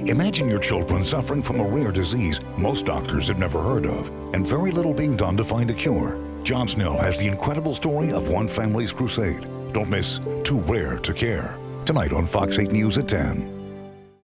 Imagine your children suffering from a rare disease most doctors have never heard of, and very little being done to find a cure. John Snell has the incredible story of one family's crusade. Don't miss Too Rare to Care, tonight on Fox 8 News at 10.